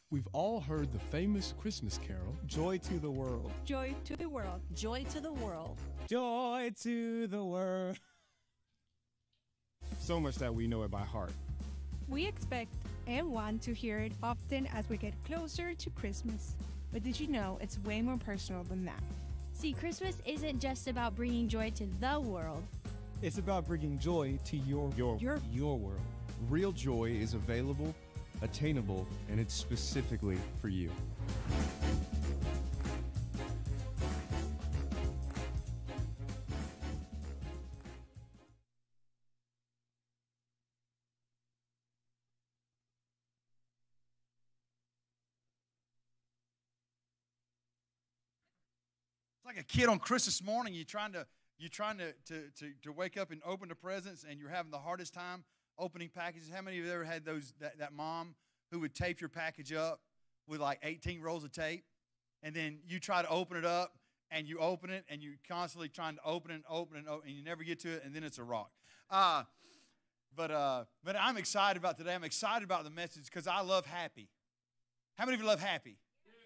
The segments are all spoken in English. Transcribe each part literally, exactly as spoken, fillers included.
We've all heard the famous Christmas carol, Joy to the World. Joy to the world. Joy to the world. Joy to the world. So much that we know it by heart. We expect and want to hear it often as we get closer to Christmas. But did you know it's way more personal than that? See, Christmas isn't just about bringing joy to the world. It's about bringing joy to your, your, Your- your world. Real joy is available, attainable, and it's specifically for you. It's like a kid on Christmas morning. You're trying to you're trying to, to, to, to wake up and open the presents, and you're having the hardest time opening packages. How many of you have ever had those that, that mom who would tape your package up with like eighteen rolls of tape, and then you try to open it up, and you open it, and you're constantly trying to open it and open it, and, open, and you never get to it, and then it's a rock. Uh, but uh, but I'm excited about today. I'm excited about the message because I love happy. How many of you love happy?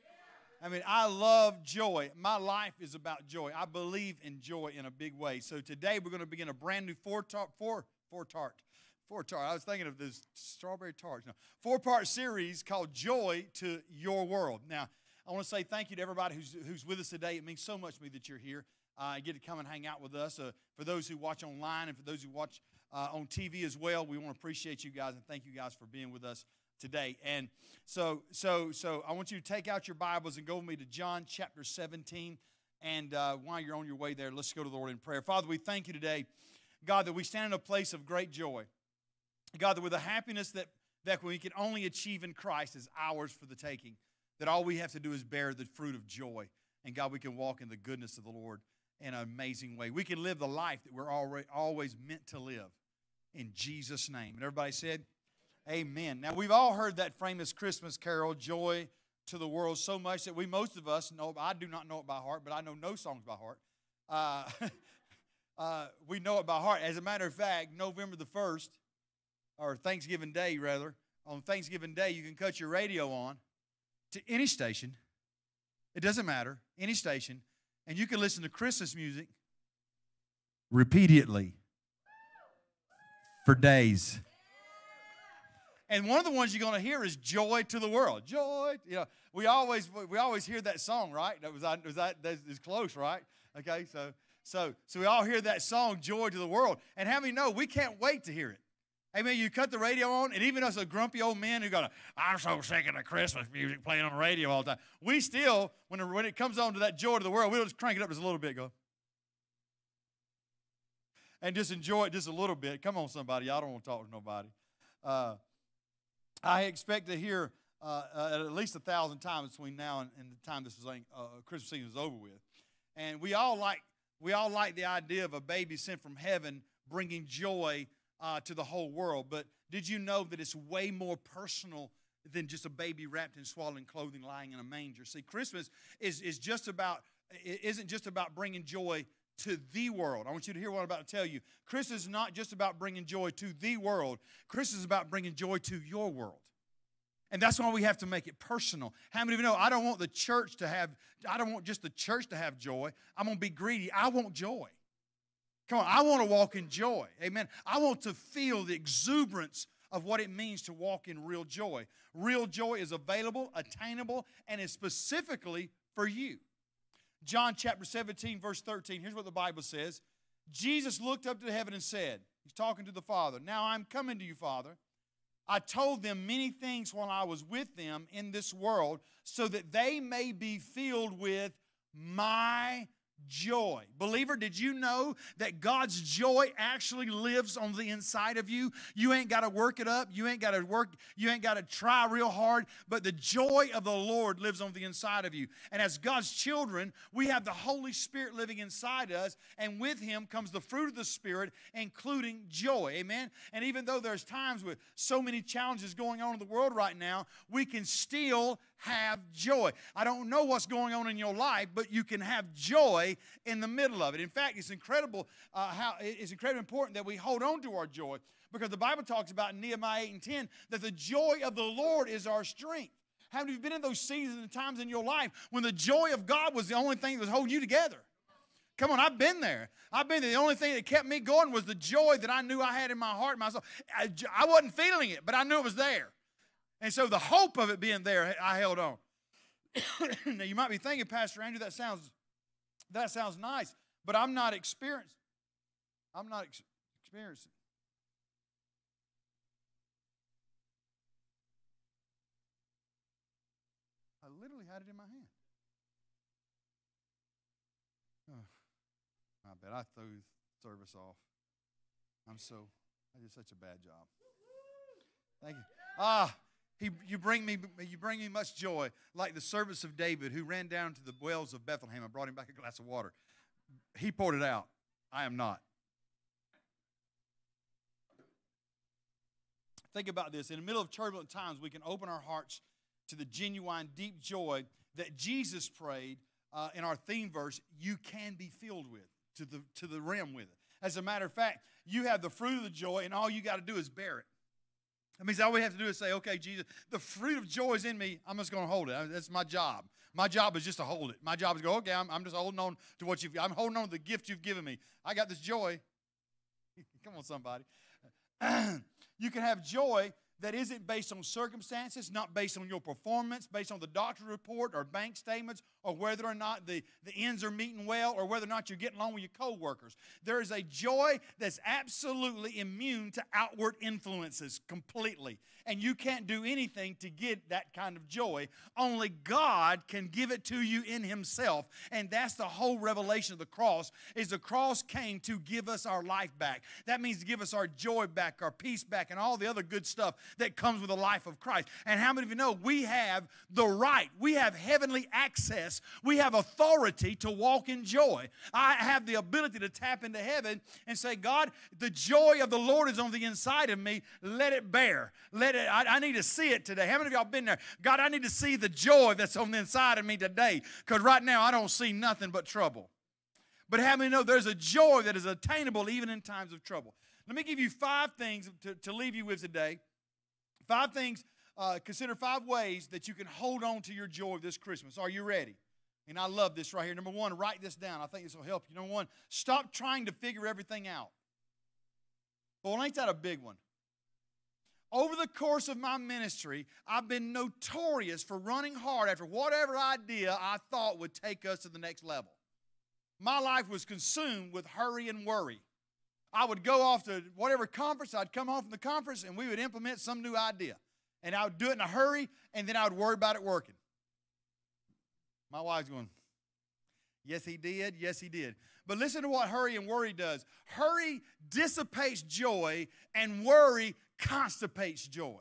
I mean, I love joy. My life is about joy. I believe in joy in a big way. So today we're going to begin a brand new four tart, four, four tart, four tart. I was thinking of this strawberry tarts. No, four-part series called Joy to Your World. Now, I want to say thank you to everybody who's who's with us today. It means so much to me that you're here. Uh, you get to come and hang out with us. Uh, for those who watch online and for those who watch uh, on T V as well, we want to appreciate you guys and thank you guys for being with us today. And so so so I want you to take out your Bibles and go with me to John chapter seventeen. And uh, while you're on your way there, let's go to the Lord in prayer. Father, we thank you today, God, that we stand in a place of great joy. God, that with the happiness that, that we can only achieve in Christ is ours for the taking, that all we have to do is bear the fruit of joy. And God, we can walk in the goodness of the Lord in an amazing way. We can live the life that we're already, always meant to live in Jesus' name. And everybody said, amen. Now, we've all heard that famous Christmas carol, Joy to the World, so much that we, most of us know, I do not know it by heart, but I know no songs by heart. Uh, uh, we know it by heart. As a matter of fact, November the first, or Thanksgiving Day, rather, on Thanksgiving Day, you can cut your radio on to any station. It doesn't matter, any station, and you can listen to Christmas music repeatedly for days. And one of the ones you're going to hear is Joy to the World. Joy, you know, we always we always hear that song, right? That was was that that is close, right? Okay, so so so we all hear that song, Joy to the World. And how many know we can't wait to hear it? Amen. You cut the radio on, and even us, a grumpy old men who go, I'm so sick of the Christmas music playing on the radio all the time. We still, when it, when it comes on to that Joy to the World, we'll just crank it up just a little bit, go. And just enjoy it just a little bit. Come on, somebody. I don't want to talk to nobody. Uh, I expect to hear uh, uh, at least a thousand times between now and, and the time this is like, uh, Christmas season is over with. And we all like we all like the idea of a baby sent from heaven bringing joy Uh, to the whole world. But did you know that it's way more personal than just a baby wrapped in swaddling clothing lying in a manger? See, Christmas is, is just about, it isn't just about bringing joy to the world. I want you to hear what I'm about to tell you. Christmas is not just about bringing joy to the world. Christmas is about bringing joy to your world. And that's why we have to make it personal. How many of you know I don't want the church to have, I don't want just the church to have joy. I'm going to be greedy. I want joy. Come on, I want to walk in joy. Amen. I want to feel the exuberance of what it means to walk in real joy. Real joy is available, attainable, and is specifically for you. John chapter seventeen, verse thirteen, here's what the Bible says. Jesus looked up to heaven and said, he's talking to the Father, now I'm coming to you, Father. I told them many things while I was with them in this world so that they may be filled with my joy. Believer, did you know that God's joy actually lives on the inside of you? You ain't got to work it up. You ain't got to work, you ain't got to try real hard, but the joy of the Lord lives on the inside of you. And as God's children, we have the Holy Spirit living inside us, and with Him comes the fruit of the Spirit, including joy. Amen? And even though there's times with so many challenges going on in the world right now, we can still have joy. I don't know what's going on in your life, but you can have joy in the middle of it. In fact, it's incredible uh, how it's incredibly important that we hold on to our joy, because the Bible talks about in Nehemiah eight and ten that the joy of the Lord is our strength. How many of you been in those seasons and times in your life when the joy of God was the only thing that was holding you together? Come on, I've been there. I've been there. The only thing that kept me going was the joy that I knew I had in my heart and my soul. I, I wasn't feeling it, but I knew it was there. And so the hope of it being there, I held on. Now, you might be thinking, Pastor Andrew, that sounds, that sounds nice, but I'm not experiencing. I'm not ex experiencing. I literally had it in my hand. Oh, I bet I threw service off. I'm so, I did such a bad job. Thank you. Ah, he, you bring me, you bring me much joy, like the servants of David who ran down to the wells of Bethlehem and brought him back a glass of water. He poured it out. I am not. Think about this. In the middle of turbulent times, we can open our hearts to the genuine, deep joy that Jesus prayed uh, in our theme verse, you can be filled with, to the, to the rim with it. As a matter of fact, you have the fruit of the joy, and all you got to do is bear it. That means all we have to do is say, okay, Jesus, the fruit of joy is in me. I'm just going to hold it. That's my job. My job is just to hold it. My job is to go, okay, I'm, I'm just holding on to what you've, I'm holding on to the gift you've given me. I got this joy. Come on, somebody. You can have joy that isn't based on circumstances, not based on your performance, based on the doctor report or bank statements, or whether or not the, the ends are meeting well, or whether or not you're getting along with your coworkers. There is a joy that's absolutely immune to outward influences completely. And you can't do anything to get that kind of joy. Only God can give it to you in Himself. And that's the whole revelation of the cross, is the cross came to give us our life back. That means to give us our joy back, our peace back, and all the other good stuff that comes with the life of Christ. And how many of you know we have the right, we have heavenly access, we have authority to walk in joy. I have the ability to tap into heaven and say, God, the joy of the Lord is on the inside of me. Let it bear. Let it, I, I need to see it today. How many of y'all been there? God, I need to see the joy that's on the inside of me today, because right now I don't see nothing but trouble. But how many know there's a joy that is attainable even in times of trouble? Let me give you five things to, to leave you with today. Five things, uh, consider five ways that you can hold on to your joy this Christmas. Are you ready? And I love this right here. Number one, write this down. I think this will help you. Number one, stop trying to figure everything out. Well, ain't that a big one? Over the course of my ministry, I've been notorious for running hard after whatever idea I thought would take us to the next level. My life was consumed with hurry and worry. I would go off to whatever conference, I'd come home from the conference, and we would implement some new idea. And I would do it in a hurry, and then I would worry about it working. My wife's going, yes, he did, yes, he did. But listen to what hurry and worry does. Hurry dissipates joy, and worry constipates joys.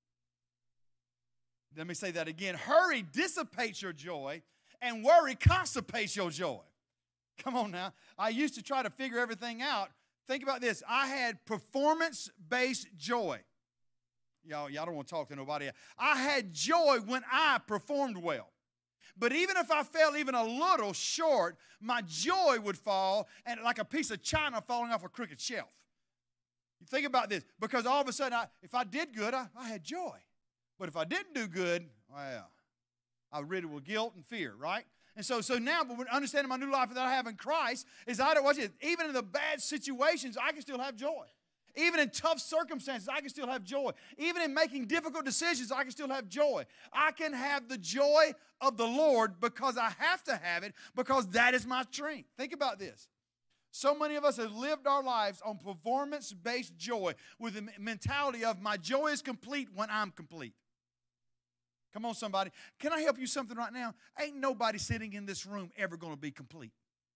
Let me say that again. Hurry dissipates your joy, and worry constipates your joy. Come on now. I used to try to figure everything out. Think about this. I had performance-based joy. Y'all, y'all don't want to talk to nobody else. I had joy when I performed well. But even if I fell even a little short, my joy would fall and like a piece of china falling off a crooked shelf. You think about this. Because all of a sudden, I, if I did good, I, I had joy. But if I didn't do good, well, I was riddled with guilt and fear, right? And so, so now, understanding my new life that I have in Christ is I don't watch it. Even in the bad situations, I can still have joy. Even in tough circumstances, I can still have joy. Even in making difficult decisions, I can still have joy. I can have the joy of the Lord because I have to have it, because that is my strength. Think about this. So many of us have lived our lives on performance-based joy with the mentality of my joy is complete when I'm complete. Come on, somebody. Can I help you something right now? Ain't nobody sitting in this room ever going to be complete.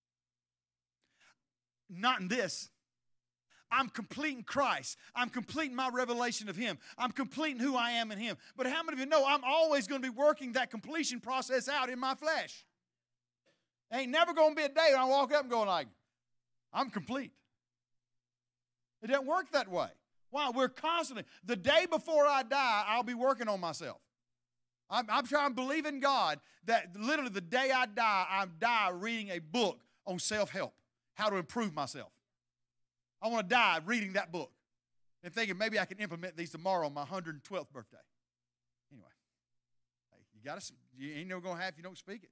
Not in this. I'm complete in Christ. I'm complete in my revelation of Him. I'm complete in who I am in Him. But how many of you know I'm always going to be working that completion process out in my flesh? Ain't never going to be a day when I walk up and go like, I'm complete. It doesn't work that way. Why? We're constantly, the day before I die, I'll be working on myself. I'm, I'm trying to believe in God that literally the day I die, I die reading a book on self-help, how to improve myself. I want to die reading that book and thinking maybe I can implement these tomorrow on my one hundred twelfth birthday. Anyway, hey, You got to. You ain't never gonna have if you don't speak it.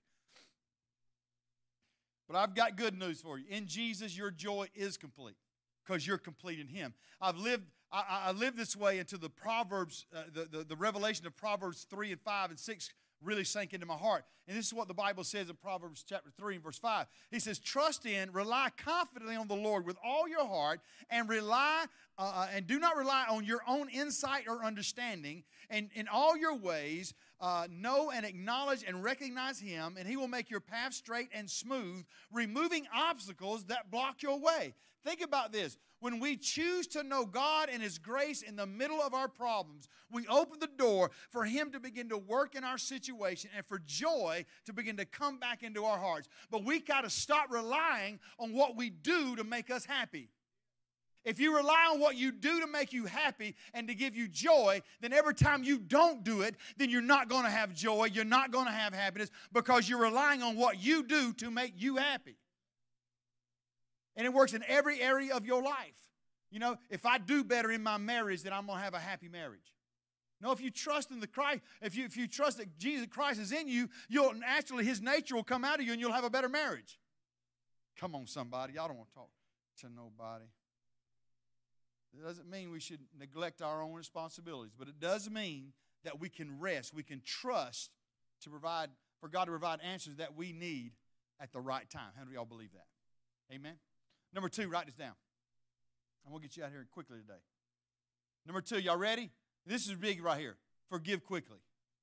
But I've got good news for you. In Jesus, your joy is complete because you're complete in Him. I've lived. I, I lived this way until the Proverbs, uh, the, the the revelation of Proverbs three and five and six really sank into my heart. And this is what the Bible says in Proverbs chapter three and verse five. He says, trust in, rely confidently on the Lord with all your heart, and rely uh, and do not rely on your own insight or understanding. And in all your ways, uh, know and acknowledge and recognize Him, and He will make your path straight and smooth, removing obstacles that block your way. Think about this. When we choose to know God and His grace in the middle of our problems, we open the door for Him to begin to work in our situation and for joy to begin to come back into our hearts. But we got to stop relying on what we do to make us happy. If you rely on what you do to make you happy and to give you joy, then every time you don't do it, then you're not going to have joy, you're not going to have happiness because you're relying on what you do to make you happy. And it works in every area of your life. You know, if I do better in my marriage, then I'm going to have a happy marriage. No, if you trust in the Christ, if you, if you trust that Jesus Christ is in you, you'll naturally, His nature will come out of you and you'll have a better marriage. Come on, somebody. Y'all don't want to talk to nobody. It doesn't mean we should neglect our own responsibilities, but it does mean that we can rest, we can trust to provide, for God to provide answers that we need at the right time. How do y'all believe that? Amen? Number two, write this down. I'm going to get you out here quickly today. Number two, y'all ready? This is big right here. Forgive quickly.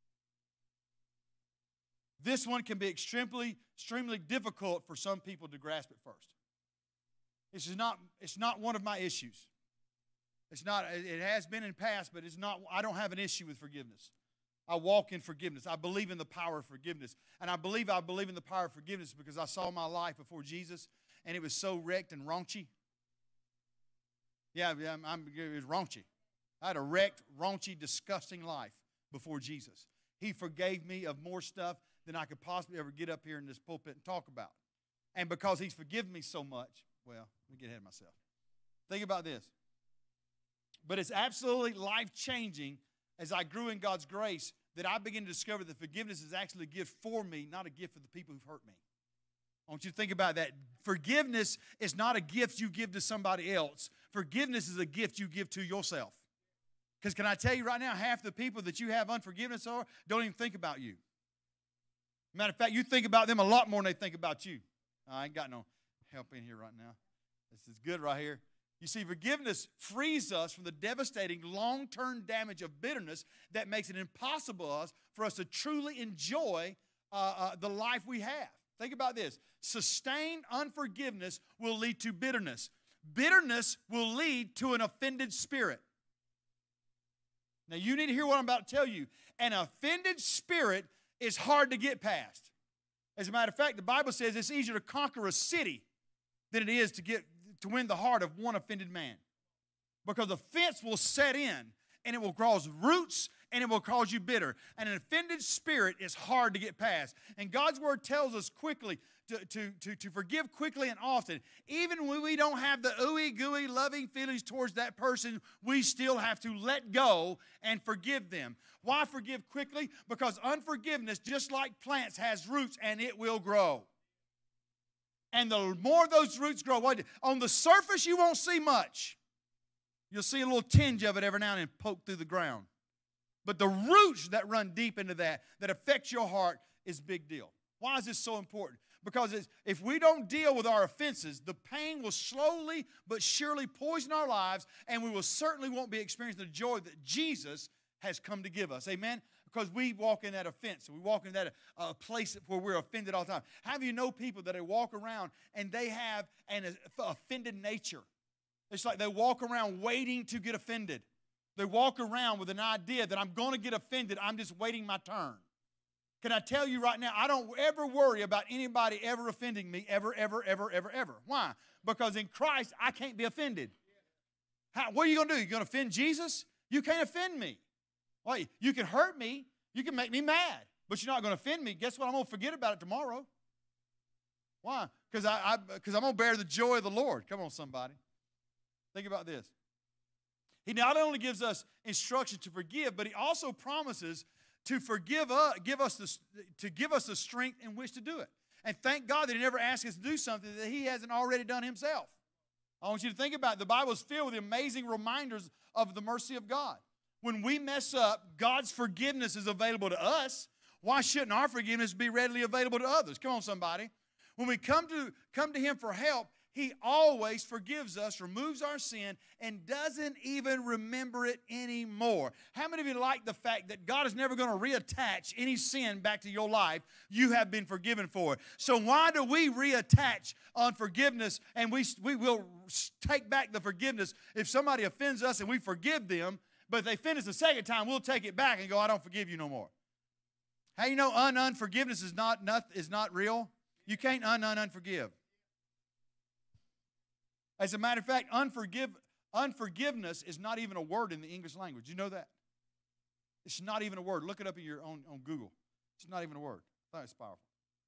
This one can be extremely, extremely difficult for some people to grasp at first. This is not, it's not one of my issues. It's not, it has been in the past, but it's not, I don't have an issue with forgiveness. I walk in forgiveness. I believe in the power of forgiveness. And I believe I believe in the power of forgiveness because I saw my life before Jesus, and it was so wrecked and raunchy. Yeah, I'm, I'm, it was raunchy. I had a wrecked, raunchy, disgusting life before Jesus. He forgave me of more stuff than I could possibly ever get up here in this pulpit and talk about. And because He's forgiven me so much, well, let me get ahead of myself. Think about this. But it's absolutely life-changing as I grew in God's grace that I began to discover that forgiveness is actually a gift for me, not a gift for the people who've hurt me. I want you to think about that. Forgiveness is not a gift you give to somebody else. Forgiveness is a gift you give to yourself. Because can I tell you right now, half the people that you have unforgiveness for don't even think about you. Matter of fact, you think about them a lot more than they think about you. I ain't got no help in here right now. This is good right here. You see, forgiveness frees us from the devastating long-term damage of bitterness that makes it impossible for us to truly enjoy uh, uh, the life we have. Think about this. Sustained unforgiveness will lead to bitterness. Bitterness will lead to an offended spirit. Now, you need to hear what I'm about to tell you. An offended spirit is hard to get past. As a matter of fact, the Bible says it's easier to conquer a city than it is to get to win the heart of one offended man. Because offense will set in, and it will cause roots, and it will cause you bitter. And an offended spirit is hard to get past. And God's Word tells us quickly to, to, to, to forgive quickly and often. Even when we don't have the ooey gooey loving feelings towards that person, we still have to let go and forgive them. Why forgive quickly? Because unforgiveness, just like plants, has roots, and it will grow. And the more those roots grow, on the surface you won't see much. You'll see a little tinge of it every now and then poke through the ground. But the roots that run deep into that, that affect your heart, is a big deal. Why is this so important? Because it's, if we don't deal with our offenses, the pain will slowly but surely poison our lives, and we will certainly won't be experiencing the joy that Jesus has come to give us. Amen? Because we walk in that offense. We walk in that uh, place where we're offended all the time. How do you know people that they walk around and they have an offended nature? It's like they walk around waiting to get offended. They walk around with an idea that I'm going to get offended. I'm just waiting my turn. Can I tell you right now, I don't ever worry about anybody ever offending me, ever, ever, ever, ever, ever. Why? Because in Christ, I can't be offended. How, what are you going to do? You're going to offend Jesus? You can't offend me. Well, you can hurt me. You can make me mad. But you're not going to offend me. Guess what? I'm going to forget about it tomorrow. Why? Because I, I, because I'm going to bear the joy of the Lord. Come on, somebody. Think about this. He not only gives us instruction to forgive, but He also promises to forgive us, give us the, to give us the strength in which to do it. And thank God that he never asked us to do something that he hasn't already done himself. I want you to think about it. The Bible is filled with amazing reminders of the mercy of God. When we mess up, God's forgiveness is available to us. Why shouldn't our forgiveness be readily available to others? Come on, somebody. When we come to, come to him for help, he always forgives us, removes our sin, and doesn't even remember it anymore. How many of you like the fact that God is never going to reattach any sin back to your life? You have been forgiven for it. So why do we reattach unforgiveness and we, we will take back the forgiveness if somebody offends us and we forgive them, but if they offend us the second time, we'll take it back and go, I don't forgive you no more. How you know un unforgiveness is not, not, is not real? You can't un un unforgive. As a matter of fact, unforgive, unforgiveness is not even a word in the English language. You know that? It's not even a word. Look it up in your own, on Google. It's not even a word. I thought it's powerful.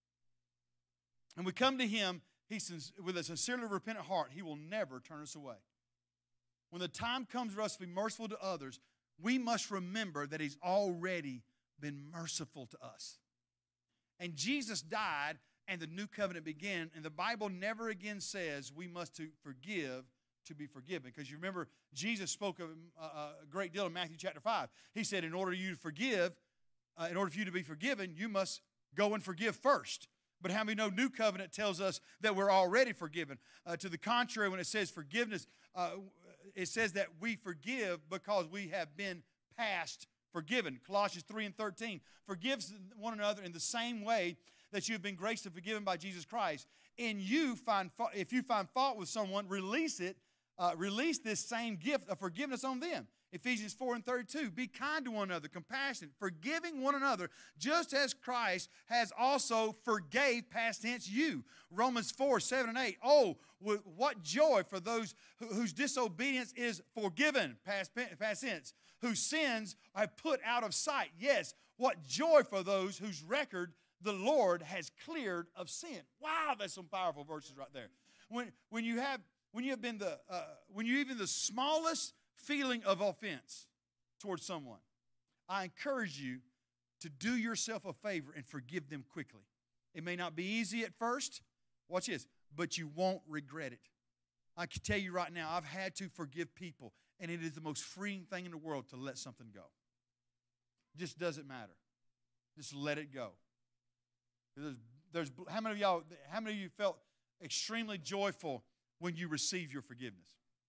And we come to him he, with a sincerely repentant heart. He will never turn us away. When the time comes for us to be merciful to others, we must remember that he's already been merciful to us. And Jesus died, and the new covenant began, and the Bible never again says we must to forgive to be forgiven. Because you remember, Jesus spoke of a, a great deal in Matthew chapter five. He said, in order for you to forgive, uh, in order for you to be forgiven, you must go and forgive first. But how many know new covenant tells us that we're already forgiven? Uh, to the contrary, when it says forgiveness, uh, it says that we forgive because we have been past forgiven. Colossians three and thirteen. Forgive one another in the same way that you have been graciously forgiven by Jesus Christ. And you find, if you find fault with someone, release it, uh, release this same gift of forgiveness on them. Ephesians four and thirty-two, be kind to one another, compassionate, forgiving one another, just as Christ has also forgave, past tense, you. Romans four, seven and eight, oh, what joy for those whose disobedience is forgiven, past, past tense, whose sins are put out of sight. Yes, what joy for those whose record the Lord has cleared of sin. Wow, that's some powerful verses right there. When, when you have, when you have been the, uh, when you even the smallest feeling of offense towards someone, I encourage you to do yourself a favor and forgive them quickly. It may not be easy at first. Watch this, but you won't regret it. I can tell you right now, I've had to forgive people, and it is the most freeing thing in the world to let something go. It just doesn't matter. Just let it go. There's, there's, how many of y'all, how many of you felt extremely joyful when you received your forgiveness?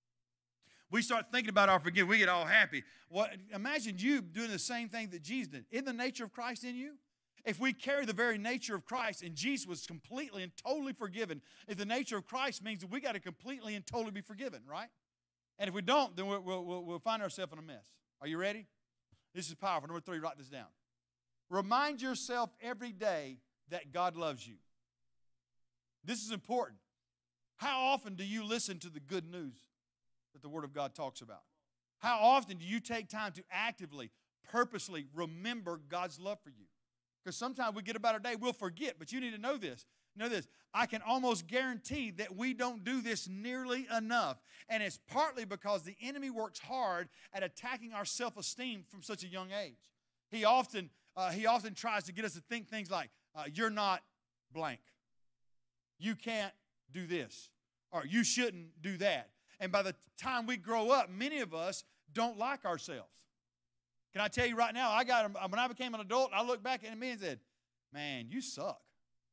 We start thinking about our forgiveness, we get all happy. What, imagine you doing the same thing that Jesus did. Isn't the nature of Christ in you? If we carry the very nature of Christ, and Jesus was completely and totally forgiven, if the nature of Christ means that we got to completely and totally be forgiven, right? And if we don't, then we'll, we'll, we'll find ourselves in a mess. Are you ready? This is powerful. Number three, write this down. Remind yourself every day that God loves you. This is important. How often do you listen to the good news that the Word of God talks about? How often do you take time to actively, purposely remember God's love for you? Because sometimes we get about our day, we'll forget, but you need to know this. Know this. I can almost guarantee that we don't do this nearly enough. And it's partly because the enemy works hard at attacking our self-esteem from such a young age. He often, uh, he often tries to get us to think things like, uh, you're not blank. You can't do this. Or you shouldn't do that. And by the time we grow up, many of us don't like ourselves. Can I tell you right now, I got when I became an adult, I looked back at me and said, man, you suck.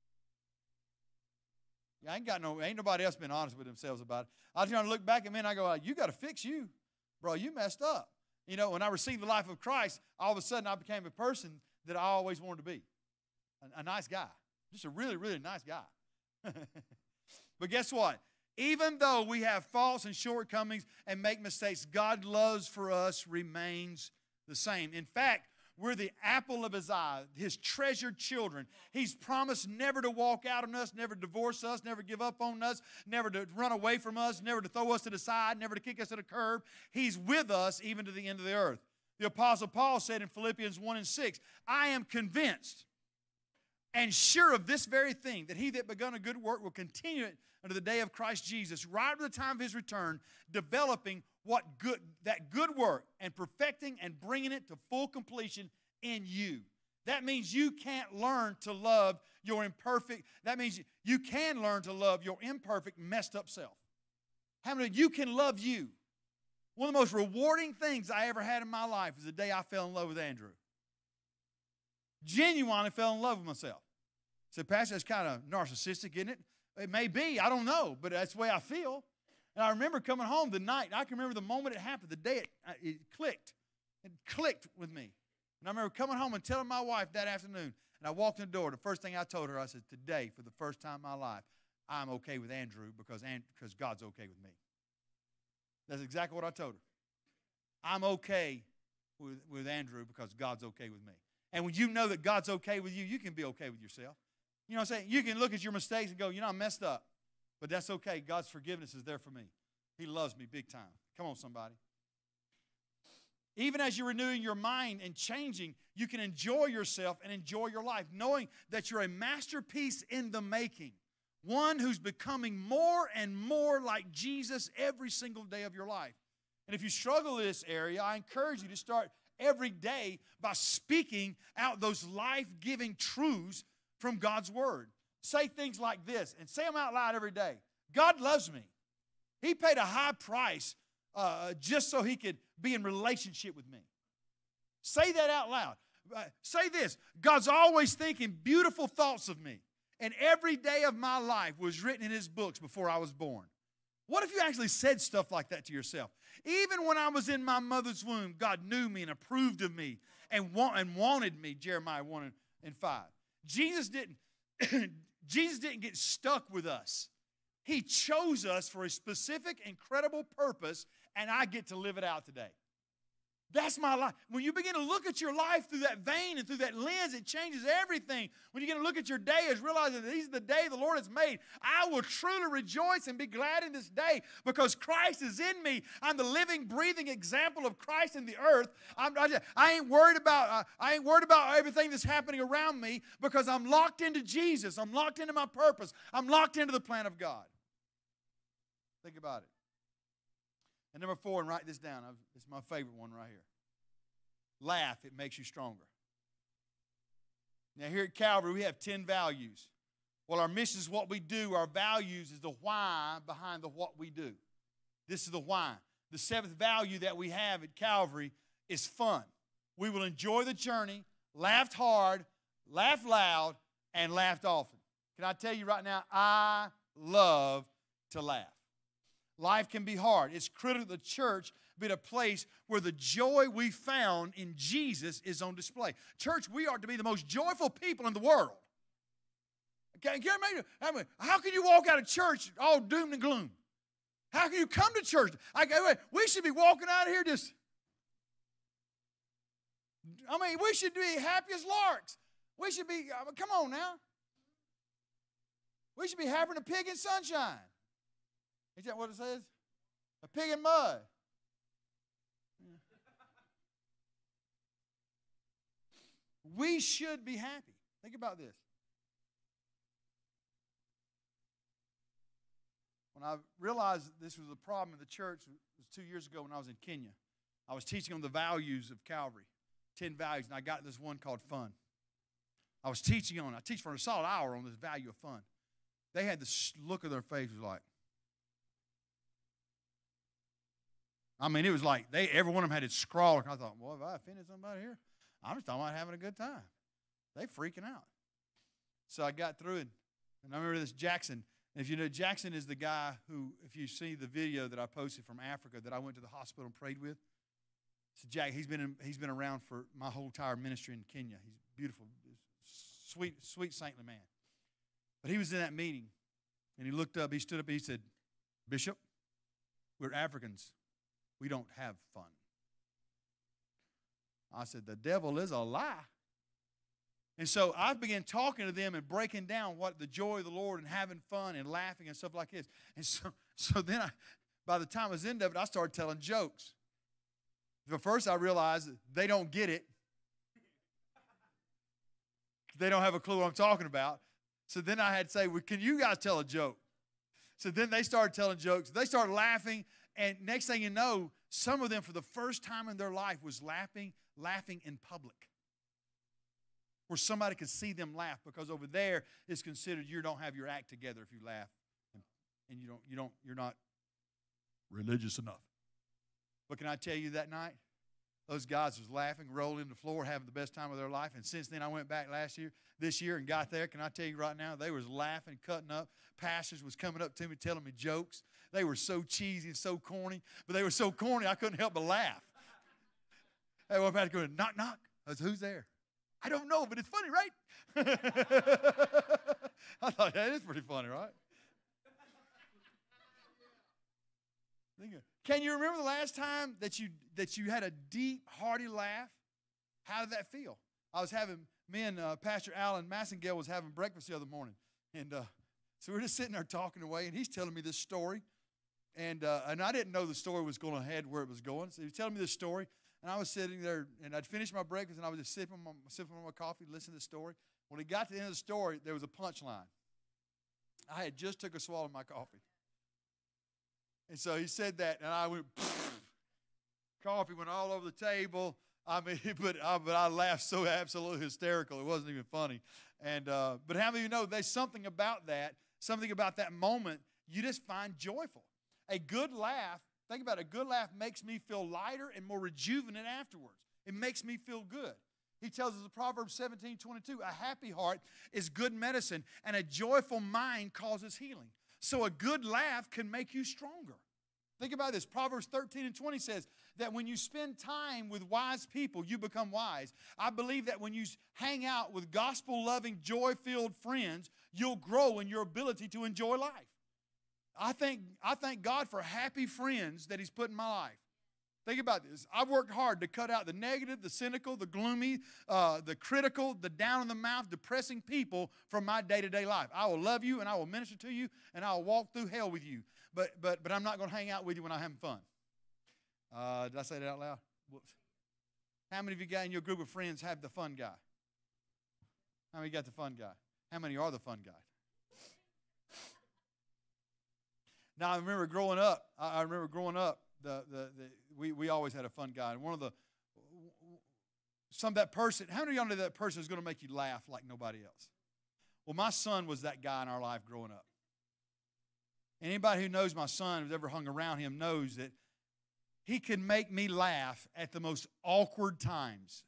Yeah, I ain't got no, ain't nobody else been honest with themselves about it. I was trying to look back at me and I go, you got to fix you. Bro, you messed up. You know, when I received the life of Christ, all of a sudden I became a person that I always wanted to be. A, a nice guy. Just a really, really nice guy. But guess what? Even though we have faults and shortcomings and make mistakes, God's love for us remains the same. In fact, we're the apple of His eye, His treasured children. He's promised never to walk out on us, never to divorce us, never give up on us, never to run away from us, never to throw us to the side, never to kick us to the curb. He's with us even to the end of the earth. The Apostle Paul said in Philippians one and six, I am convinced and sure of this very thing, that he that begun a good work will continue it unto the day of Christ Jesus, right at the time of His return, developing what good, that good work and perfecting and bringing it to full completion in you. That means you can't learn to love your imperfect. That means you can learn to love your imperfect, messed up self. How many of you can love you? One of the most rewarding things I ever had in my life is the day I fell in love with Andrew. Genuinely fell in love with myself. So, Pastor, that's kind of narcissistic, isn't it? It may be. I don't know, but that's the way I feel. And I remember coming home the night. I can remember the moment it happened, the day it, it clicked. It clicked with me. And I remember coming home and telling my wife that afternoon. And I walked in the door. The first thing I told her, I said, today, for the first time in my life, I'm okay with Andrew because, because God's okay with me. That's exactly what I told her. I'm okay with, with Andrew because God's okay with me. And when you know that God's okay with you, you can be okay with yourself. You know what I'm saying? You can look at your mistakes and go, you know, I messed up. But that's okay. God's forgiveness is there for me. He loves me big time. Come on, somebody. Even as you're renewing your mind and changing, you can enjoy yourself and enjoy your life, knowing that you're a masterpiece in the making. One who's becoming more and more like Jesus every single day of your life. And if you struggle in this area, I encourage you to start every day by speaking out those life-giving truths from God's Word. Say things like this, and say them out loud every day. God loves me. He paid a high price uh, just so He could be in relationship with me. Say that out loud. Uh, say this. God's always thinking beautiful thoughts of me. And every day of my life was written in His books before I was born. What if you actually said stuff like that to yourself? Even when I was in my mother's womb, God knew me and approved of me and, want, and wanted me, Jeremiah one and five. Jesus didn't, Jesus didn't get stuck with us. He chose us for a specific, incredible purpose, and I get to live it out today. That's my life. When you begin to look at your life through that vein and through that lens, it changes everything. When you begin to look at your day as realizing that these are the day the Lord has made, I will truly rejoice and be glad in this day because Christ is in me. I'm the living, breathing example of Christ in the earth. I'm, I, I ain't worried about uh, I ain't worried about everything that's happening around me because I'm locked into Jesus. I'm locked into my purpose. I'm locked into the plan of God. Think about it. And number four, and write this down. It's my favorite one right here. Laugh, it makes you stronger. Now here at Calvary, we have ten values. Well, our mission is what we do. Our values is the why behind the what we do. This is the why. The seventh value that we have at Calvary is fun. We will enjoy the journey, laugh hard, laugh loud, and laugh often. Can I tell you right now, I love to laugh. Life can be hard. It's critical the church be a place where the joy we found in Jesus is on display. Church, we are to be the most joyful people in the world. Okay, how can you walk out of church all doom and gloom? How can you come to church? I, we should be walking out of here just, I mean, we should be happy as larks. We should be, I mean, come on now. We should be happy in a pig in sunshine. Is that what it says? A pig in mud. We should be happy. Think about this. When I realized this was a problem in the church, it was two years ago when I was in Kenya. I was teaching on the values of Calvary, ten values, and I got this one called fun. I was teaching on it. I teach for a solid hour on this value of fun. They had this look on their face was like, I mean, it was like they every one of them had it scrawled. I thought, well, have I offended somebody here? I'm just talking about having a good time. They freaking out. So I got through it, and I remember this Jackson. And if you know, Jackson is the guy who, if you see the video that I posted from Africa that I went to the hospital and prayed with. So Jack, he's been in, he's been around for my whole entire ministry in Kenya. He's beautiful, sweet, sweet, saintly man. But he was in that meeting, and he looked up. He stood up. He said, "Bishop, we're Africans. We don't have fun." I said, "The devil is a lie." And so I began talking to them and breaking down what the joy of the Lord and having fun and laughing and stuff like this. And so, so then I, by the time I was into it, I started telling jokes. But first I realized that they don't get it. They don't have a clue what I'm talking about. So then I had to say, well, can you guys tell a joke? So then they started telling jokes. They started laughing. And next thing you know, some of them for the first time in their life was laughing, laughing in public. where somebody could see them laugh, because over there it's considered you don't have your act together if you laugh, and, and you don't, you don't, you're not religious enough. But can I tell you, that night, those guys was laughing, rolling the floor, having the best time of their life. And since then, I went back last year, this year, and got there. Can I tell you right now, they was laughing, cutting up. Pastors was coming up to me, telling me jokes. They were so cheesy and so corny, but they were so corny I couldn't help but laugh. Hey, one pastor going, knock, knock. I was, who's there? I don't know, but it's funny, right? I thought, that is pretty funny, right? Can you remember the last time that you that you had a deep, hearty laugh? How did that feel? I was having, me and uh, Pastor Alan Massengale was having breakfast the other morning. And uh, so we were just sitting there talking away, and he's telling me this story. And uh, and I didn't know the story was going to head where it was going. So he was telling me this story, and I was sitting there, and I'd finished my breakfast, and I was just sipping my, sipping on my coffee, listening to the story. When he got to the end of the story, there was a punchline. I had just took a swallow of my coffee. And so he said that, and I went, coffee went all over the table. I mean, but I, but I laughed so absolutely hysterical. It wasn't even funny. And uh, but how many of you know there's something about that, something about that moment you just find joyful. A good laugh, think about it, a good laugh makes me feel lighter and more rejuvenant afterwards. It makes me feel good. He tells us in Proverbs seventeen twenty-two, a happy heart is good medicine, and a joyful mind causes healing. So a good laugh can make you stronger. Think about this. Proverbs thirteen and twenty says that when you spend time with wise people, you become wise. I believe that when you hang out with gospel-loving, joy-filled friends, you'll grow in your ability to enjoy life. I think, I thank God for happy friends that He's put in my life. Think about this. I've worked hard to cut out the negative, the cynical, the gloomy, uh, the critical, the down-in-the-mouth, depressing people from my day-to-day life. I will love you, and I will minister to you, and I will walk through hell with you. But, but, but I'm not going to hang out with you when I'm having fun. Uh, did I say that out loud? Whoops. How many of you guys in your group of friends have the fun guy? How many got the fun guy? How many are the fun guy? Now, I remember growing up, I remember growing up, The, the, the, we, we always had a fun guy. And one of the, some that person, how many of y'all know that person is going to make you laugh like nobody else? Well, my son was that guy in our life growing up. Anybody who knows my son, who's ever hung around him, knows that he can make me laugh at the most awkward times.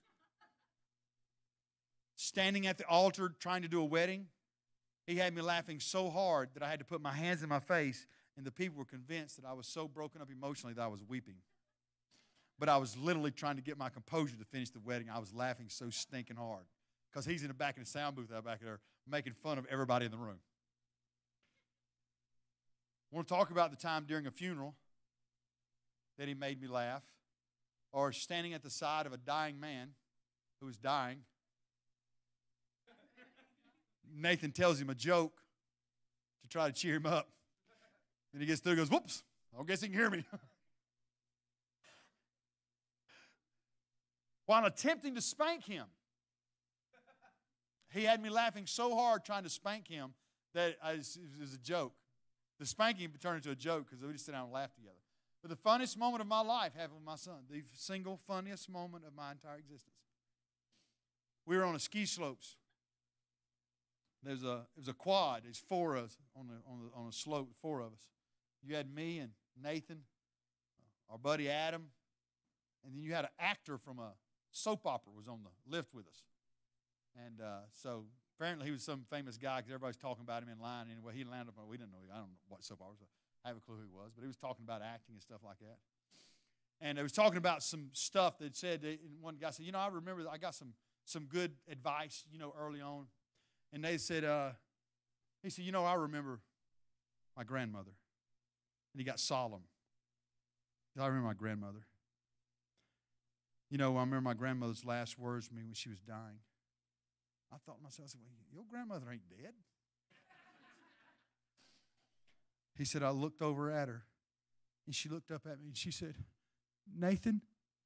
Standing at the altar trying to do a wedding, he had me laughing so hard that I had to put my hands in my face. And the people were convinced that I was so broken up emotionally that I was weeping. But I was literally trying to get my composure to finish the wedding. I was laughing so stinking hard because he's in the back of the sound booth out back there making fun of everybody in the room. I want to talk about the time during a funeral that he made me laugh, or standing at the side of a dying man who was dying. Nathan tells him a joke to try to cheer him up. And he gets through and goes, whoops, I guess he can hear me. While attempting to spank him, he had me laughing so hard trying to spank him that I, it was a joke. The spanking turned into a joke because we just sit down and laugh together. But the funniest moment of my life happened with my son, the single funniest moment of my entire existence. We were on a ski slopes. There's a, it was a quad. There's four of us on, the, on, the, on a slope, four of us. You had me and Nathan, our buddy Adam, and then you had an actor from a soap opera was on the lift with us. And uh, so apparently he was some famous guy because everybody's talking about him in line. Anyway, he landed up, we didn't know, I don't know what soap opera was. I have a clue who he was, but he was talking about acting and stuff like that. And he was talking about some stuff that said, and one guy said, you know, I remember I got some, some good advice, you know, early on. And they said, uh, he said, you know, I remember my grandmother. And he got solemn. I remember my grandmother. You know, I remember my grandmother's last words to me when she was dying. I thought to myself, I said, well, your grandmother ain't dead. He said, I looked over at her, and she looked up at me, and she said, Nathan,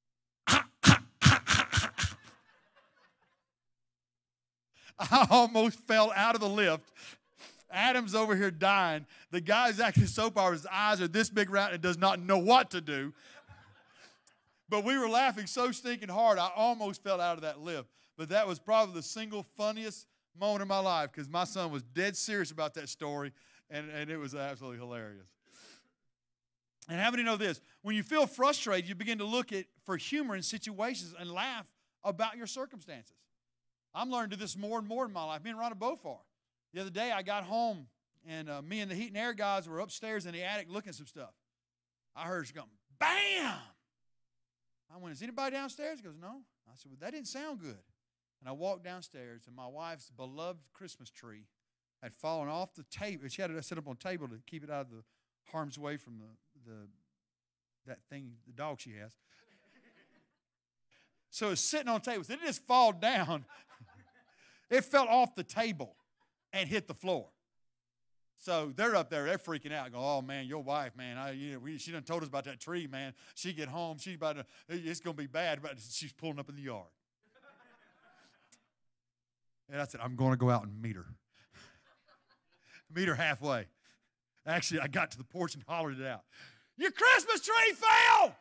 I almost fell out of the lift. Adam's over here dying. The guy's acting soap opera. His eyes are this big around and does not know what to do. But we were laughing so stinking hard, I almost fell out of that lift. but that was probably the single funniest moment of my life because my son was dead serious about that story, and, and it was absolutely hilarious. And how many know this? When you feel frustrated, you begin to look at for humor in situations and laugh about your circumstances. I'm learning to do this more and more in my life. Me and Rhonda both are. The other day, I got home, and uh, me and the heat and air guys were upstairs in the attic looking at some stuff. I heard it going, bam! I went, is anybody downstairs? He goes, no. I said, well, that didn't sound good. And I walked downstairs, and my wife's beloved Christmas tree had fallen off the table. She had it set up on a table to keep it out of the harm's way from the, the that thing, the dog she has. So it's sitting on the table. So it didn't just fall down. It fell off the table and hit the floor. So they're up there, they're freaking out, go, oh, man, your wife, man, I, you know, we, she done told us about that tree, man. She get home, she about to, it's going to be bad, but she's pulling up in the yard. And I said, I'm going to go out and meet her. Meet her halfway. Actually, I got to the porch and hollered it out. Your Christmas tree fell!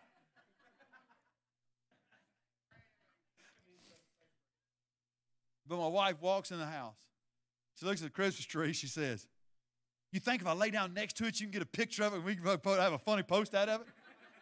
But my wife walks in the house. She looks at the Christmas tree, she says, you think if I lay down next to it, you can get a picture of it and we can have a funny post out of it?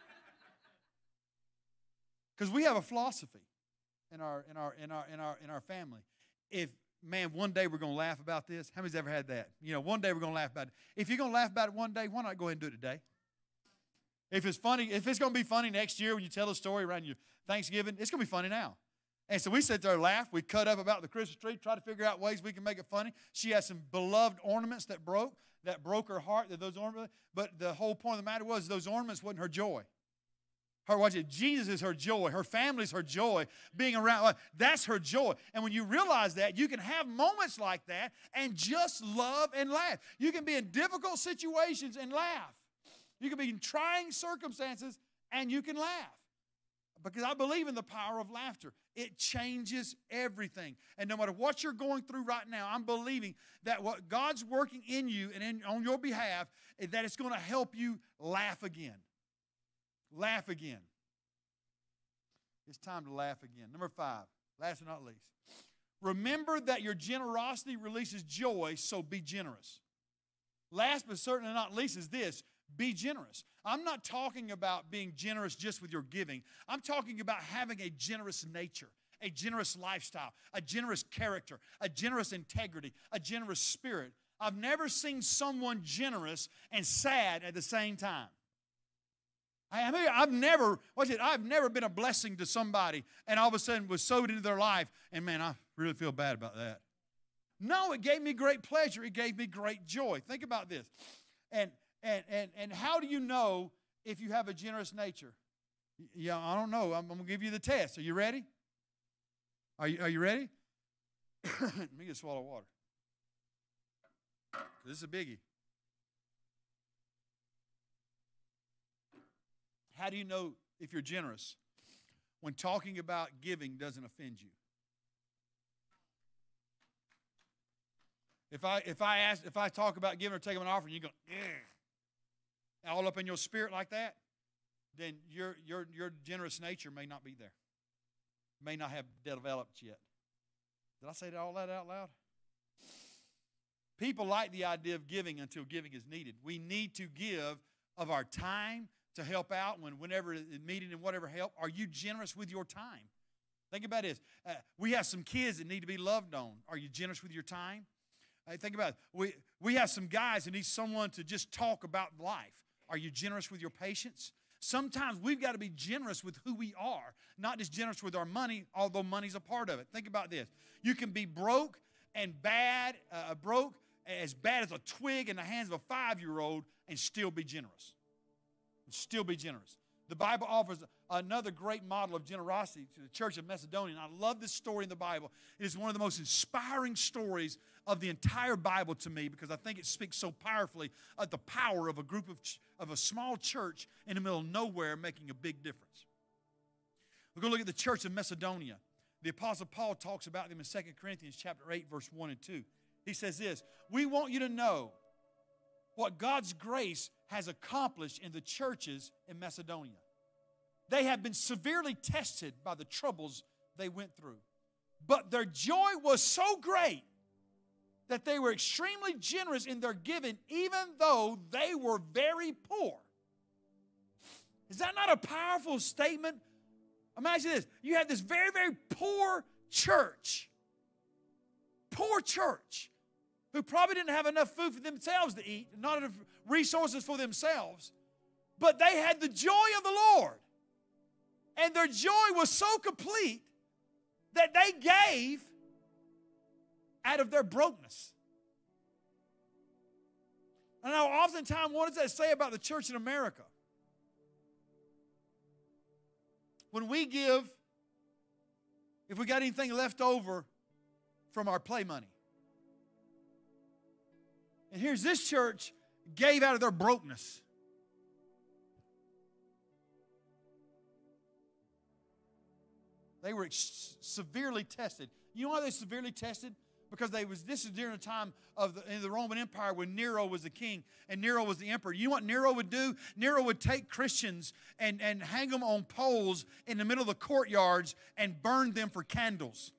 Because we have a philosophy in our, in, our, in, our, in, our, in our family. If, man, one day we're going to laugh about this. How many's ever had that? You know, one day we're going to laugh about it. If you're going to laugh about it one day, why not go ahead and do it today? If it's funny, if it's going to be funny next year when you tell a story around your Thanksgiving, it's going to be funny now. And so we sit there and laugh. We cut up about the Christmas tree, try to figure out ways we can make it funny. She has some beloved ornaments that broke, that broke her heart, that those ornaments, but the whole point of the matter was those ornaments wasn't her joy. Her, watch it, Jesus is her joy. Her family's her joy. Being around, that's her joy. And when you realize that, you can have moments like that and just love and laugh. You can be in difficult situations and laugh. You can be in trying circumstances and you can laugh. Because I believe in the power of laughter. It changes everything. And no matter what you're going through right now, I'm believing that what God's working in you and in, on your behalf, that it's going to help you laugh again. Laugh again. It's time to laugh again. Number five, last but not least. Remember that your generosity releases joy, so be generous. Last but certainly not least is this. Be generous. I'm not talking about being generous just with your giving. I'm talking about having a generous nature, a generous lifestyle, a generous character, a generous integrity, a generous spirit. I've never seen someone generous and sad at the same time. I mean, I've never, what's it? I've never been a blessing to somebody and all of a sudden was sowed into their life and man, I really feel bad about that. No, it gave me great pleasure. It gave me great joy. Think about this. And And, and, and how do you know if you have a generous nature? Yeah, I don't know. I'm, I'm going to give you the test. Are you ready? Are you, are you ready? Let me get a swallow of water. This is a biggie. How do you know if you're generous? When talking about giving doesn't offend you. If I, if I, ask, if I talk about giving or taking an offering, you go, ugh. All up in your spirit like that, then your, your, your generous nature may not be there. May not have developed yet. Did I say all that out loud? People like the idea of giving until giving is needed. We need to give of our time to help out when, whenever it's needed and whatever help. Are you generous with your time? Think about this. Uh, we have some kids that need to be loved on. Are you generous with your time? Uh, think about it. We, we have some guys that need someone to just talk about life. Are you generous with your patience? Sometimes we've got to be generous with who we are, not just generous with our money, although money's a part of it. Think about this. You can be broke and bad, uh, broke as bad as a twig in the hands of a five-year-old and still be generous. And still be generous. The Bible offers another great model of generosity to the church of Macedonia. And I love this story in the Bible. It is one of the most inspiring stories of the entire Bible to me because I think it speaks so powerfully of the power of a group of, of a small church in the middle of nowhere making a big difference. We're going to look at the church of Macedonia. The Apostle Paul talks about them in Second Corinthians chapter eight, verse one and two. He says this, we want you to know what God's grace has accomplished in the churches in Macedonia. They have been severely tested by the troubles they went through. But their joy was so great that they were extremely generous in their giving, even though they were very poor. Is that not a powerful statement? Imagine this. You have this very, very poor church. Poor church. Who probably didn't have enough food for themselves to eat, not enough resources for themselves. But they had the joy of the Lord. And their joy was so complete that they gave out of their brokenness. And now oftentimes, what does that say about the church in America? When we give, if we got anything left over from our play money. And here's this church gave out of their brokenness. They were severely tested. You know why they severely tested? Because they was. This is during the time of the, in the Roman Empire when Nero was the king and Nero was the emperor. You know what Nero would do? Nero would take Christians and, and hang them on poles in the middle of the courtyards and burn them for candles.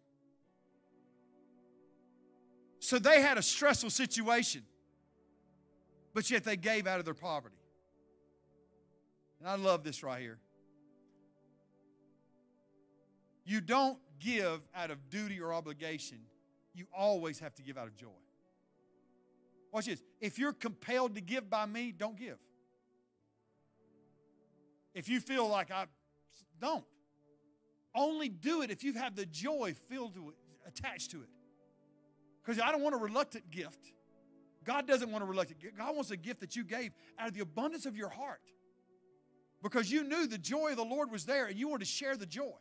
So they had a stressful situation, but yet they gave out of their poverty. And I love this right here. You don't give out of duty or obligation. You always have to give out of joy. Watch this. If you're compelled to give by me, don't give. If you feel like I don't. Only do it if you have the joy filled to it, attached to it. Because I don't want a reluctant gift. God doesn't want a reluctant gift. God wants a gift that you gave out of the abundance of your heart. Because you knew the joy of the Lord was there and you wanted to share the joy.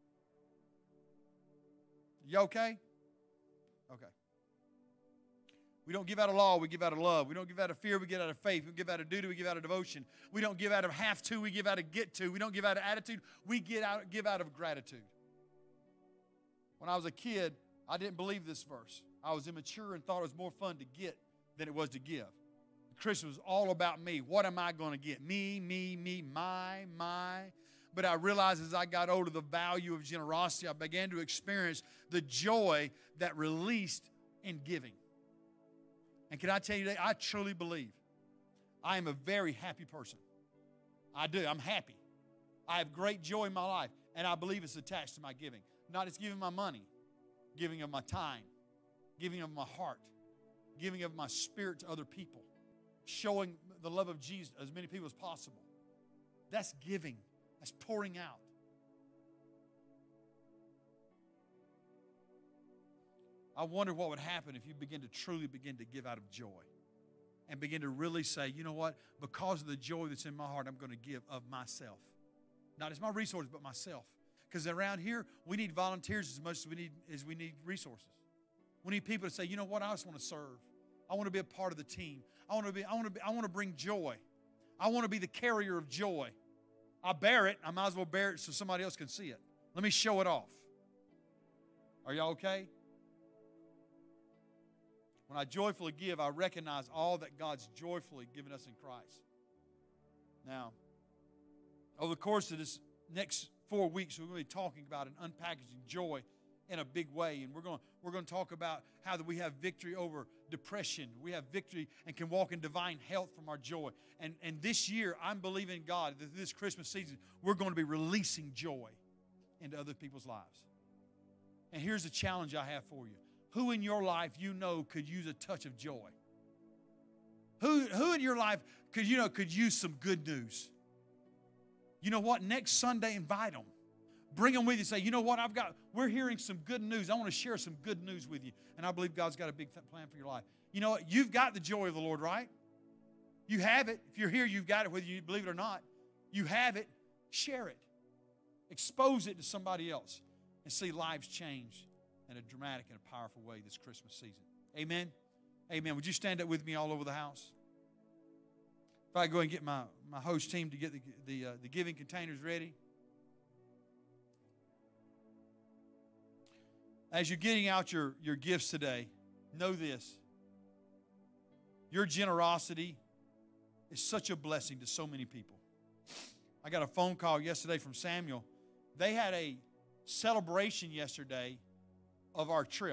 You okay? Okay. We don't give out of law, we give out of love. We don't give out of fear, we give out of faith. We give out of duty, we give out of devotion. We don't give out of have to, we give out of get to. We don't give out of attitude, we get out, give out of gratitude. When I was a kid, I didn't believe this verse. I was immature and thought it was more fun to get than it was to give. Christmas was all about me. What am I going to get? Me, me, me, my, my. But I realized as I got older the value of generosity. I began to experience the joy that released in giving. And can I tell you today, I truly believe I am a very happy person. I do. I'm happy. I have great joy in my life. And I believe it's attached to my giving. Not just giving my money, giving of my time, giving of my heart, giving of my spirit to other people, showing the love of Jesus to as many people as possible. That's giving. That's pouring out. I wonder what would happen if you begin to truly begin to give out of joy and begin to really say, you know what? Because of the joy that's in my heart, I'm going to give of myself. Not as my resources, but myself. Because around here, we need volunteers as much as we need, as we need resources. We need people to say, you know what? I just want to serve. I want to be a part of the team. I want to be, I want to be, I want to bring joy. I want to be the carrier of joy. I bear it. I might as well bear it so somebody else can see it. Let me show it off. Are y'all okay? When I joyfully give, I recognize all that God's joyfully given us in Christ. Now, over the course of this next four weeks, we're going to be talking about and unpackaging joy in a big way. And we're going, we're going to talk about how that we have victory over depression. We have victory and can walk in divine health from our joy. And, and this year, I'm believing God that this Christmas season, we're going to be releasing joy into other people's lives. And here's the challenge I have for you. Who in your life you know could use a touch of joy? Who, who in your life could, you know, could use some good news? You know what? Next Sunday, invite them. Bring them with you. Say, you know what? I've got, we're hearing some good news. I want to share some good news with you. And I believe God's got a big plan for your life. You know what? You've got the joy of the Lord, right? You have it. If you're here, you've got it, whether you believe it or not. You have it. Share it. Expose it to somebody else and see lives change in a dramatic and a powerful way this Christmas season. Amen? Amen. Would you stand up with me all over the house? If I go and get my, my host team to get the, the, uh, the giving containers ready. As you're getting out your, your gifts today, know this. Your generosity is such a blessing to so many people. I got a phone call yesterday from Samuel. They had a celebration yesterday of our trip.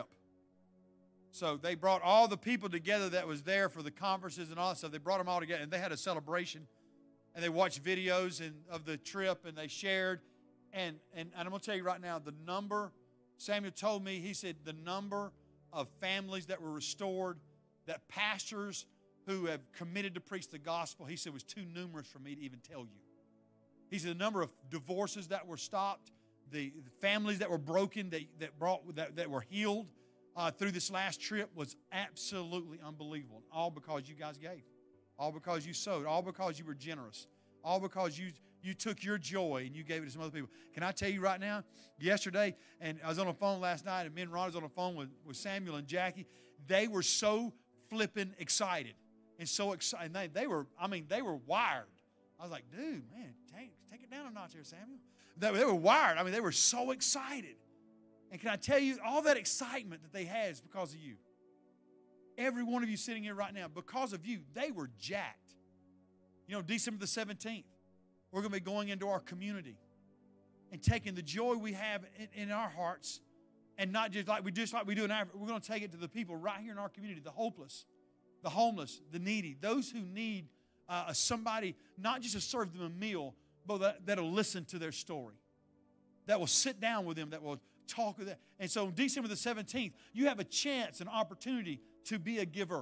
So they brought all the people together that was there for the conferences and all that stuff. They brought them all together, and they had a celebration. And they watched videos and, of the trip, and they shared. And, and, and I'm going to tell you right now, the number, Samuel told me, he said the number of families that were restored, that pastors who have committed to preach the gospel, he said was too numerous for me to even tell you. He said the number of divorces that were stopped, the, the families that were broken, that, that, brought, that, that were healed uh, through this last trip was absolutely unbelievable. All because you guys gave. All because you sowed. All because you were generous. All because you, you took your joy and you gave it to some other people. Can I tell you right now, yesterday, and I was on the phone last night, and me and Ron was on the phone with, with Samuel and Jackie. They were so flipping excited. And so excited. They, they were, I mean, they were wired. I was like, dude, man, take, take it down a notch here, Samuel. They, they were wired. I mean, they were so excited. And can I tell you, all that excitement that they had is because of you. Every one of you sitting here right now, because of you, they were jacked. You know, December the seventeenth, we're going to be going into our community and taking the joy we have in, in our hearts, and not just like we just like we do in Africa. We're going to take it to the people right here in our community, the hopeless, the homeless, the needy, those who need uh, somebody not just to serve them a meal, but that, that'll listen to their story, that will sit down with them, that will talk with them. And so, December the seventeenth, you have a chance, an opportunity to be a giver,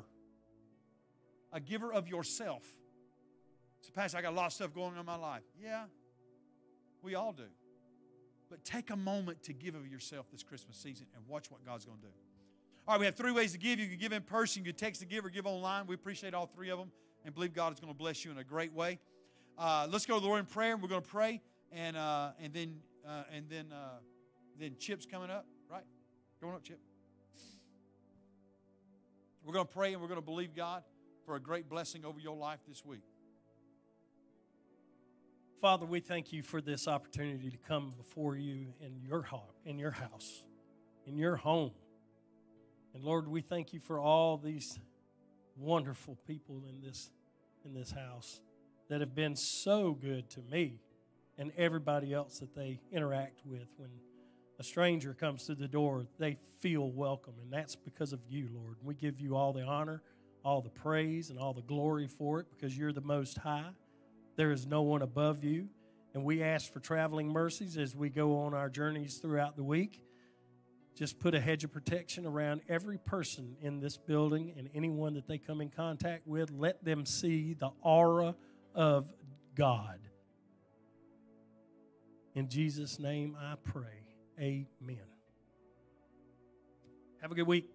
a giver of yourself. So, Pastor, I got a lot of stuff going on in my life. Yeah, we all do. But take a moment to give of yourself this Christmas season and watch what God's going to do. All right, we have three ways to give. You can give in person, you can text to give, or give online. We appreciate all three of them and believe God is going to bless you in a great way. Uh, let's go to the Lord in prayer. We're going to pray, and uh, and then uh, and then uh, then Chip's coming up, right? Going up, Chip. We're going to pray, and we're going to believe God for a great blessing over your life this week. Father, we thank you for this opportunity to come before you in your heart, in your house, in your home. And Lord, we thank you for all these wonderful people in this in this house that have been so good to me and everybody else that they interact with. When a stranger comes through the door, they feel welcome, and that's because of you, Lord. We give you all the honor, all the praise, and all the glory for it because you're the Most High. There is no one above you, and we ask for traveling mercies as we go on our journeys throughout the week. Just put a hedge of protection around every person in this building and anyone that they come in contact with. Let them see the aura of God. In Jesus' name I pray. Amen. Have a good week.